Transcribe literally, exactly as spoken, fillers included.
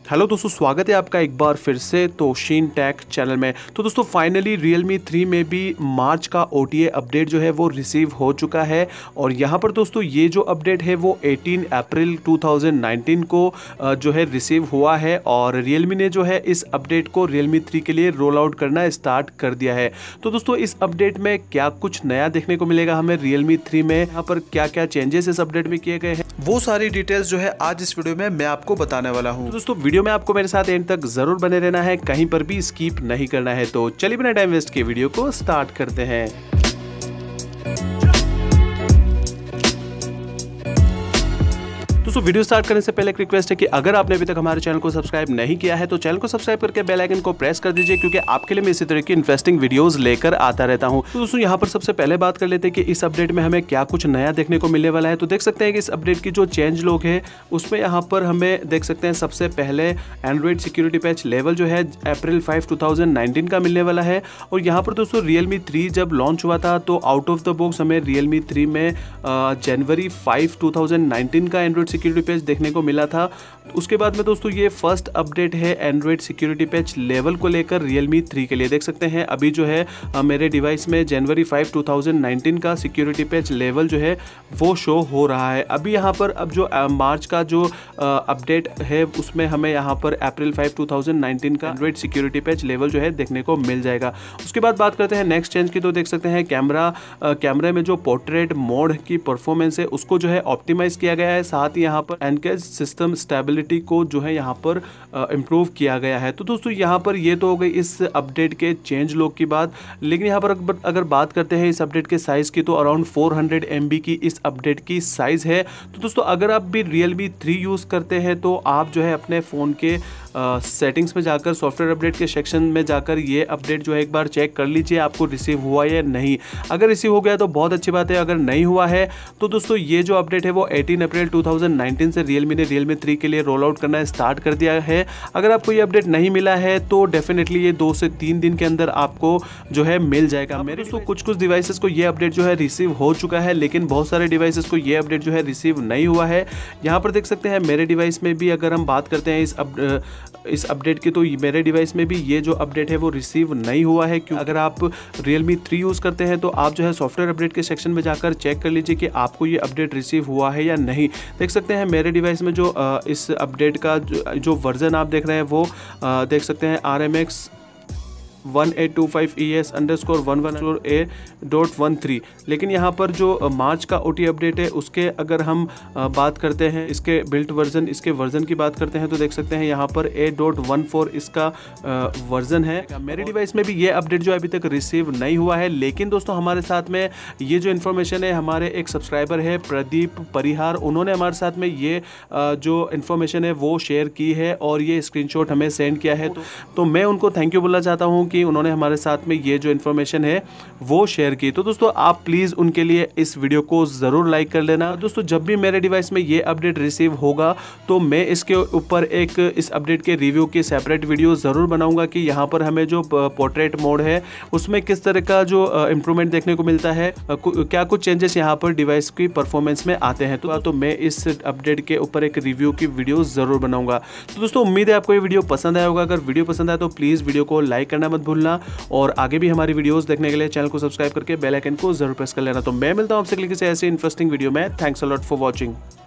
Hello दोस्तों, स्वागत है आपका एक बार फिर से तोशीन टेक चैनल में। तो दोस्तों फाइनली Realme थ्री में भी मार्च का ओ टी ए अपडेट जो है वो रिसीव हो चुका है। और यहाँ पर दोस्तों ये जो अपडेट है वो अठारह अप्रैल दो हज़ार उन्नीस को जो है रिसीव हुआ है। और Realme ने जो है इस अपडेट को Realme थ्री के लिए रोल आउट करना स्टार्ट कर दिया है। तो दोस्तों इस अपडेट में क्या कुछ नया देखने को मिलेगा हमें Realme थ्री में, यहाँ पर क्या क्या चेंजेस इस अपडेट में किए गए हैं, वो सारी डिटेल्स जो है आज इस वीडियो में मैं आपको बताने वाला हूँ। तो दोस्तों वीडियो में आपको मेरे साथ एंड तक जरूर बने रहना है, कहीं पर भी स्किप नहीं करना है। तो चलिए बिना टाइम वेस्ट के वीडियो को स्टार्ट करते हैं। दोस्तों वीडियो स्टार्ट करने से पहले एक रिक्वेस्ट है कि अगर आपने अभी तक हमारे चैनल को सब्सक्राइब नहीं किया है तो चैनल को सब्सक्राइब करके बेल आइकन को प्रेस कर दीजिए, क्योंकि आपके लिए मैं इसी तरह की इंटरेस्टिंग वीडियोस लेकर आता रहता हूं। तो दोस्तों यहाँ पर सबसे पहले बात कर लेते हैं कि इस अपडेट में हमें क्या कुछ नया देखने को मिलने वाला है। तो देख सकते हैं कि इस अपडेट की जो चेंज लोग है उसमें यहाँ पर हमें देख सकते हैं सबसे पहले एंड्रॉइड सिक्योरिटी पैच लेवल जो है April five two thousand nineteen का मिलने वाला है। और यहाँ पर दोस्तों Realme थ्री जब लॉन्च हुआ था तो आउट ऑफ द बॉक्स हमें Realme थ्री में January five two thousand nineteen का एंड्रॉइड सिक्योरिटी पैच देखने को मिला था। उसके बाद में दोस्तों ये फर्स्ट अपडेट है एंड्रॉइड सिक्योरिटी पैच लेवल को लेकर Realme थ्री के लिए। देख सकते हैं अभी जो है आ, मेरे डिवाइस में January five two thousand nineteen का सिक्योरिटी पैच लेवल जो है वो शो हो रहा है। अभी यहाँ पर अब जो आ, मार्च का जो अपडेट है उसमें हमें यहाँ पर April five two thousand nineteen का एंड्रॉइड सिक्योरिटी पैच लेवल जो है देखने को मिल जाएगा। उसके बाद बात करते हैं नेक्स्ट चेंज की। तो देख सकते हैं कैमरा कैमरे में जो पोर्ट्रेट मोड की परफॉर्मेंस है उसको जो है ऑप्टिमाइज किया गया है। साथ ही यहाँ पर एनकेज सिस्टम स्टेबिलिटी को जो है यहाँ पर इम्प्रूव किया गया है। तो दोस्तों यहाँ पर ये तो हो गई इस अपडेट के चेंज लॉग की बात। लेकिन यहाँ पर अगर बात करते हैं इस अपडेट के साइज़ की तो around four hundred M B की इस अपडेट की साइज़ है। तो दोस्तों अगर आप भी Realme थ्री यूज़ करते हैं तो आप जो है अपने फ़ोन के सेटिंग्स uh, में जाकर सॉफ्टवेयर अपडेट के सेक्शन में जाकर ये अपडेट जो है एक बार चेक कर लीजिए आपको रिसीव हुआ या नहीं। अगर रिसीव हो गया तो बहुत अच्छी बात है, अगर नहीं हुआ है तो दोस्तों ये जो अपडेट है वो अठारह अप्रैल टू थाउजेंड नाइनटीन से Realme ने Realme थ्री के लिए रोल आउट करना स्टार्ट कर दिया है। अगर आपको ये अपडेट नहीं मिला है तो डेफिनेटली ये दो से तीन दिन के अंदर आपको जो है मिल जाएगा। मेरे दोस्तों कुछ कुछ डिवाइसेस को ये अपडेट जो है रिसीव हो चुका है, लेकिन बहुत सारे डिवाइसेस को ये अपडेट जो है रिसीव नहीं हुआ है। यहाँ पर देख सकते हैं मेरे डिवाइस में भी अगर हम बात करते हैं इस अप, इस अपडेट की तो मेरे डिवाइस में भी ये जो अपडेट है वो रिसीव नहीं हुआ है। क्यों अगर आप Realme थ्री यूज़ करते हैं तो आप जो है सॉफ्टवेयर अपडेट के सेक्शन में जाकर चेक कर लीजिए कि आपको ये अपडेट रिसीव हुआ है या नहीं। देख सकते हैं मेरे डिवाइस में जो इस अपडेट का जो, जो वर्जन आप देख रहे हैं वो देख सकते हैं R M X one eight two five E S underscore one one four A dot one three. लेकिन यहाँ पर जो मार्च का ओ टी अपडेट है उसके अगर हम बात करते हैं इसके बिल्ट वर्जन इसके वर्जन की बात करते हैं तो देख सकते हैं यहाँ पर ए डॉट वन फोर इसका वर्जन है। मेरे डिवाइस में भी ये अपडेट जो अभी तक रिसीव नहीं हुआ है। लेकिन दोस्तों हमारे साथ में ये जो इन्फॉर्मेशन है, हमारे एक सब्सक्राइबर है प्रदीप परिहार, उन्होंने हमारे साथ में ये जो इन्फॉर्मेशन है वो शेयर की है और ये स्क्रीनशॉट हमें सेंड किया है। तो, तो मैं उनको थैंक यू बोलना चाहता हूँ कि उन्होंने हमारे साथ में ये जो इन्फॉर्मेशन है वो शेयर की। तो दोस्तों आप प्लीज़ उनके लिए इस वीडियो को ज़रूर लाइक कर लेना। दोस्तों जब भी मेरे डिवाइस में ये अपडेट रिसीव होगा तो मैं इसके ऊपर एक इस अपडेट के रिव्यू की सेपरेट वीडियो ज़रूर बनाऊंगा कि यहाँ पर हमें जो पोर्ट्रेट मोड है उसमें किस तरह का जो इम्प्रूवमेंट देखने को मिलता है, क्या कुछ चेंजेस यहाँ पर डिवाइस की परफॉर्मेंस में आते हैं। तो, तो मैं इस अपडेट के ऊपर एक रिव्यू की वीडियो ज़रूर बनाऊंगा। तो दोस्तों उम्मीद है आपको ये वीडियो पसंद आया होगा। अगर वीडियो पसंद आया तो प्लीज़ वीडियो को लाइक करना मत भूलना और आगे भी हमारी वीडियोस देखने के लिए चैनल को सब्सक्राइब करके बेल आइकन को जरूर प्रेस कर लेना। तो मैं मिलता हूं आपसे किसी ऐसी इंटरेस्टिंग वीडियो में। Thanks a lot for watching.